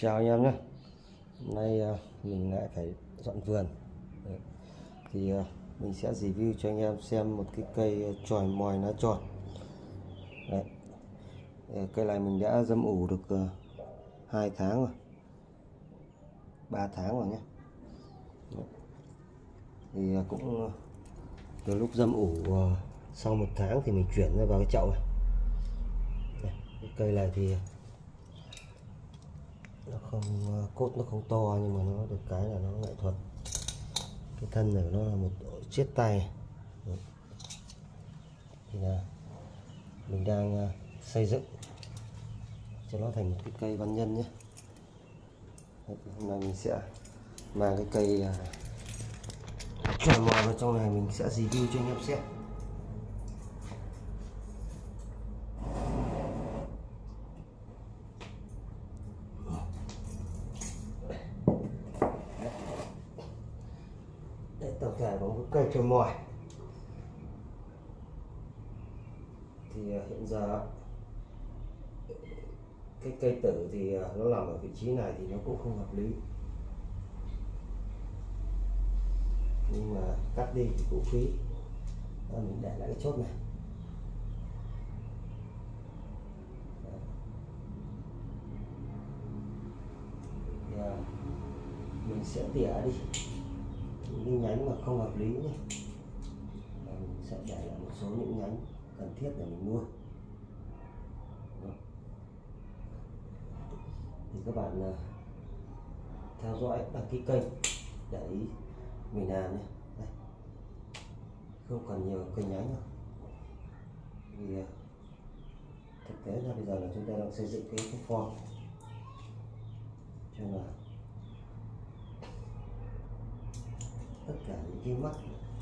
Chào anh em nhé. Hôm nay mình lại phải dọn vườn. Đấy. Thì mình sẽ review cho anh em xem một cái cây chòi mòi lá tròn. Đấy. Cây này mình đã dâm ủ được 2 tháng rồi, 3 tháng rồi nhé. Đấy. Thì cũng từ lúc dâm ủ sau 1 tháng thì mình chuyển vào cái chậu này. Đây. Cái cây này thì nó không, cốt nó không to nhưng mà nó được cái là nó nghệ thuật. Cái thân này nó là một chiết tay. Đấy. Thì là mình đang xây dựng cho nó thành một cái cây văn nhân nhé. Đấy, hôm nay mình sẽ mang cái cây chòi mòi vào trong này, mình sẽ review cho anh em xem. Đây, tổng thể của một cây chòi mòi thì hiện giờ cái cây tử thì nó nằm ở vị trí này thì nó cũng không hợp lý, nhưng mà cắt đi thì cũng phí. Đó, mình để lại cái chốt này. Đấy. Thì, mình sẽ tỉa đi những cái nhánh mà không hợp lý nhé. Mình sẽ để lại một số những nhánh cần thiết để mình nuôi. Đó. Thì các bạn theo dõi, đăng ký kênh để ý mình làm nhé. Đây. Không cần nhiều cây nhánh đâu, vì thực tế ra bây giờ là chúng ta đang xây dựng cái form, cho nên là tất cả những cái mắt,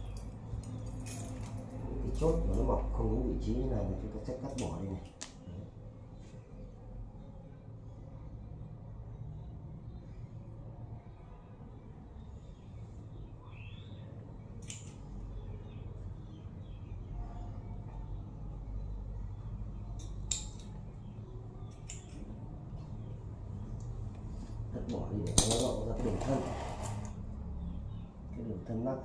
những cái chốt mà nó mọc không đúng vị trí như này là chúng ta sẽ cắt bỏ đi này. Cắt bỏ đi để nó lộ ra cái đường thân, cái đường thân mắt.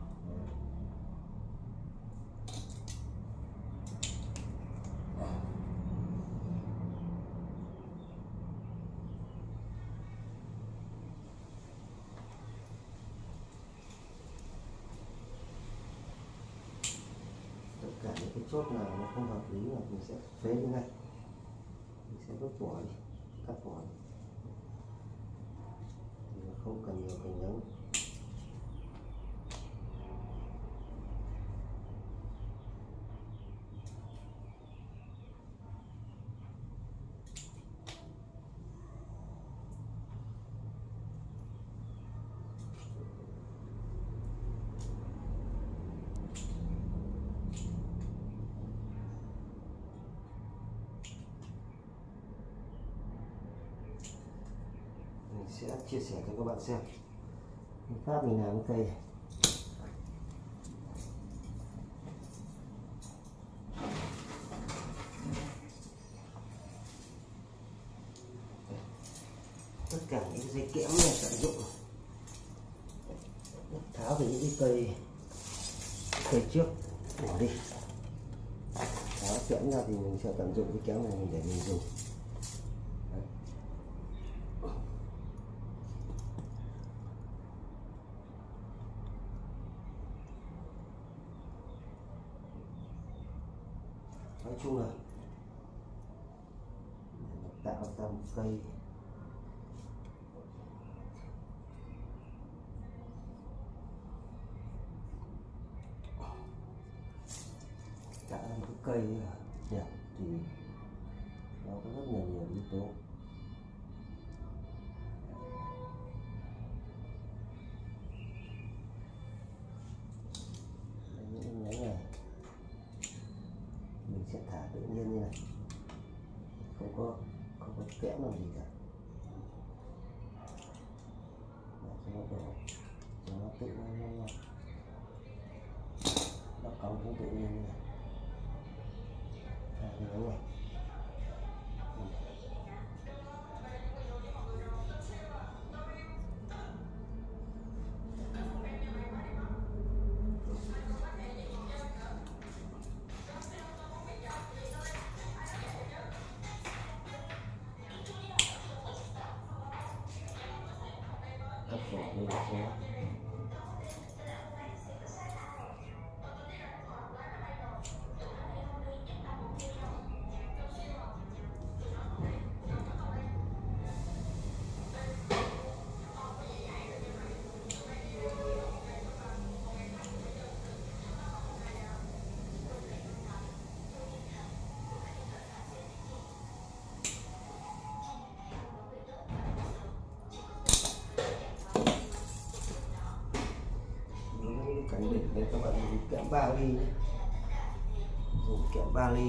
Tất cả những cái chốt nào nó không hợp lý là mình sẽ phế đi ngay, mình sẽ vứt bỏ đi, cắt bỏ đi. Không cần nhiều cành nhánh. Mình sẽ chia sẻ cho các bạn xem phương pháp mình làm cái cây này. Tất cả những dây kẽm này tận dụng, tháo về những cái cây trước bỏ đi, tháo kẽm ra thì mình sẽ tận dụng cái kéo này để mình dùng. Đấy. Nói chung là tạo ra một cây cây đẹp thì nó có rất là nhiều yếu tố. Những nhánh này mình sẽ thả tự nhiên như này, không có kẽm làm gì cả, để cho nó đổ, cho nó tự nó cong cũng tự nhiên như này. Cái nhánh này Đây là số. Cảnh định đây các bạn dùng kẽm 3 ly nhé. Dùng kẽm 3 ly.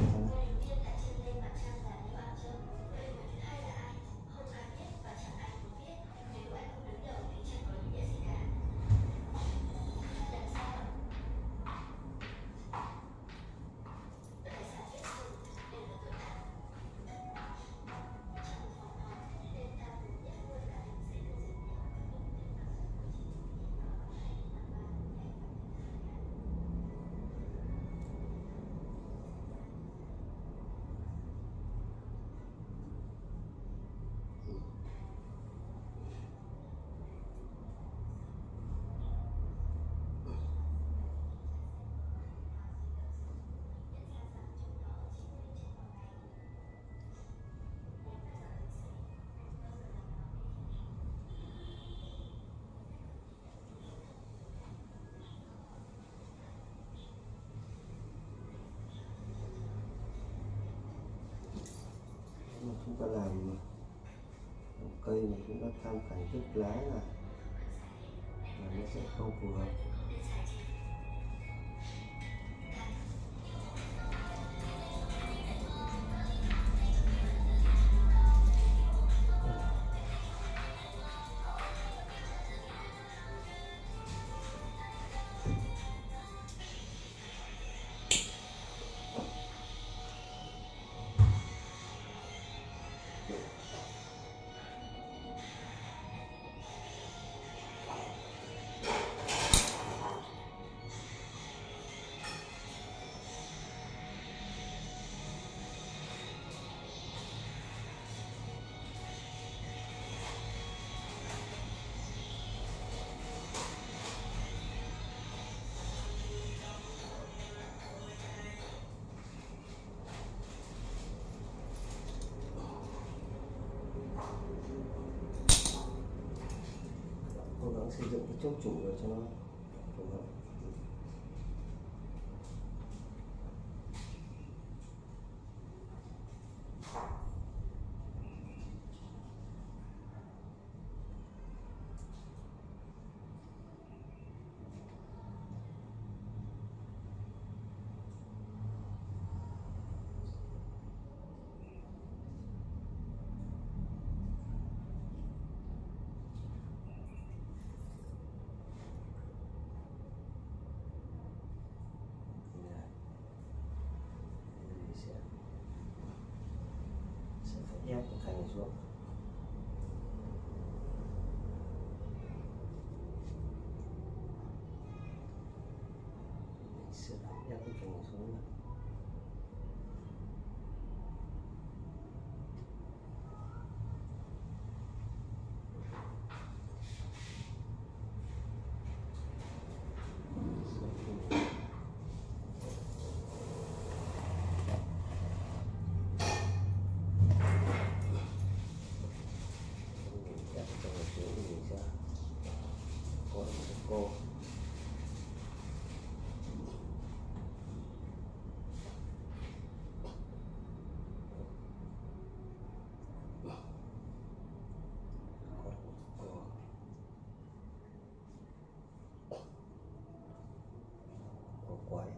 Chúng ta làm cây mà chúng ta tham cảnh đứt lá là nó sẽ không phù hợp. Cố gắng xây dựng cái chốt trụ để cho nó phù hợp. Ép cái thành này xuống. Mình sẽ ép cái thành này xuống nữa. Cô quái.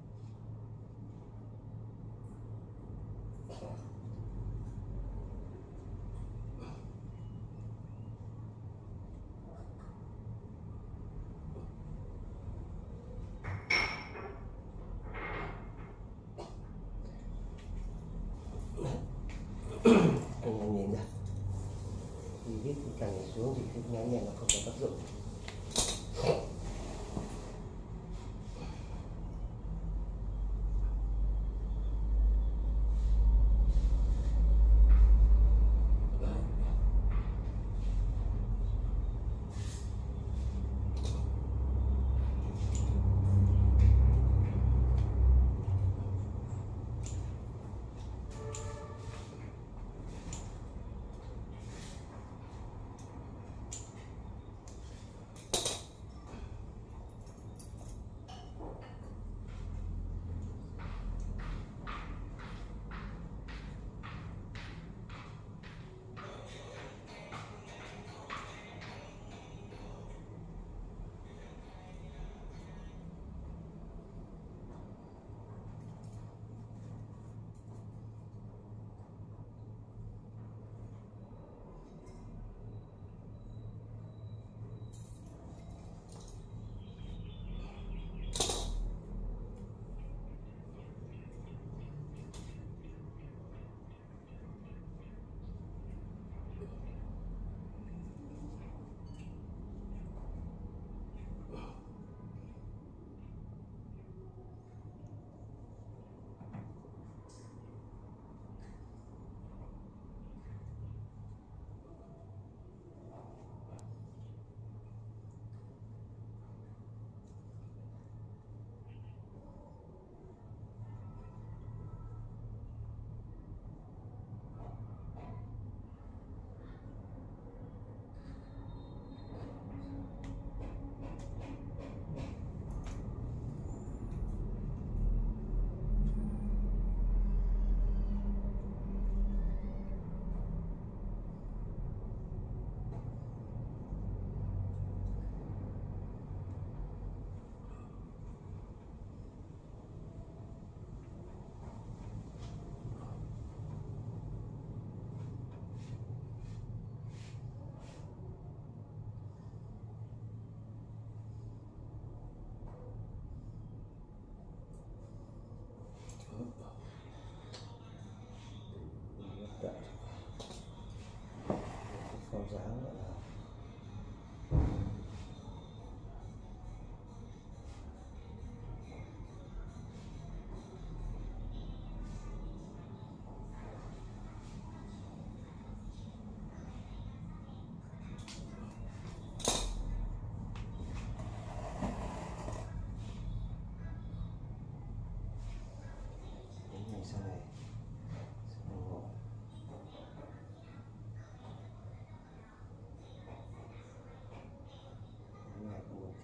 Anh em nhìn này, thì viết cái cành này xuống thì cái nhánh này nó không có tác dụng.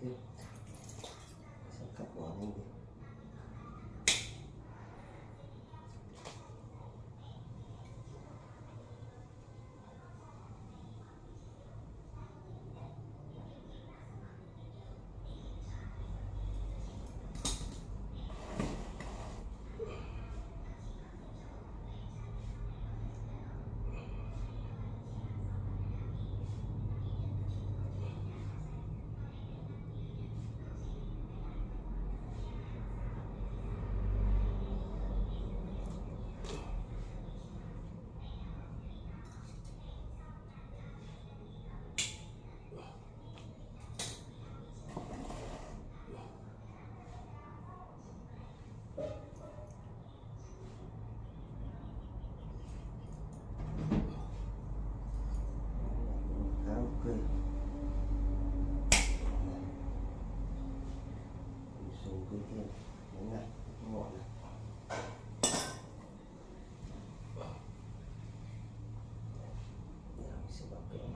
tiếp. Sẽ cắt bỏ nhanh đi. Ok. Dùng cái thêm cái này ngọn này. Mình sẽ bảo kỹ.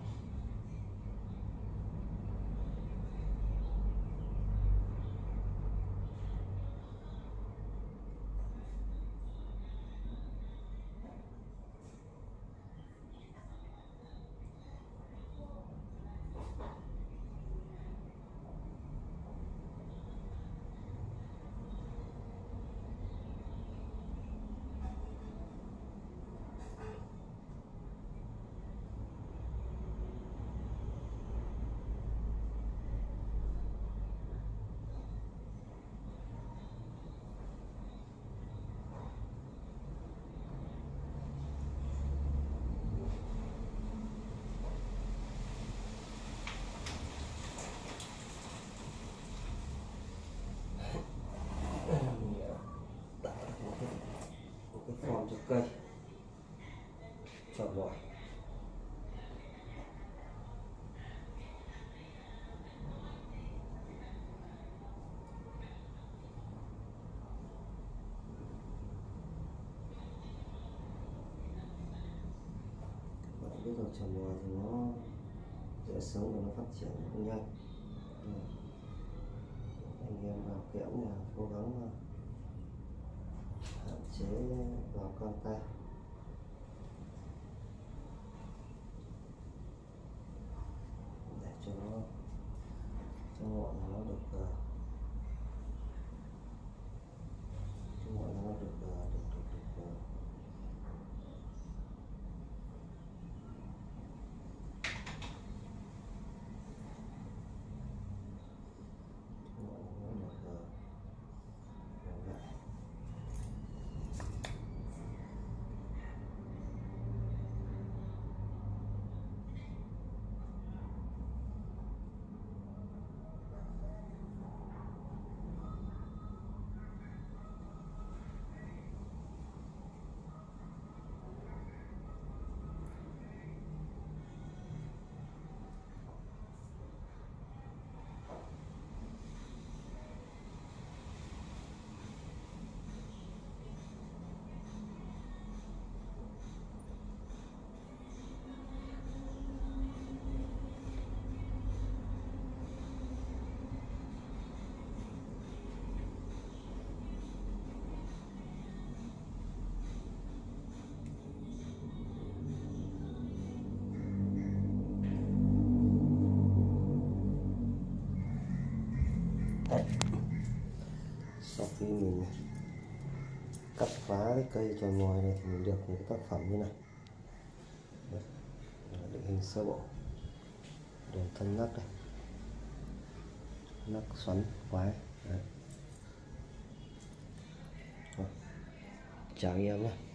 Form cho cây chọn loại. Các bạn biết rồi, trồng bò thì nó dễ sống và nó phát triển cũng nhanh. Anh em vào kẽm là cố gắng hạn chế vào con tay để cho ngọn nó được đấy. Sau khi mình cắt phá cái cây tròn ngoài này thì mình được một cái tác phẩm như này. Đấy, định hình sơ bộ đường thân nắp đây, nắp xoắn quái. Chào anh em nhé.